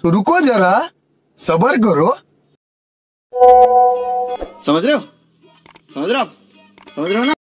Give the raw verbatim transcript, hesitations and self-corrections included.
रुको जरा, सब्र करो। समझ रहे हो? समझ रहे हो आप? समझ रहे हो ना?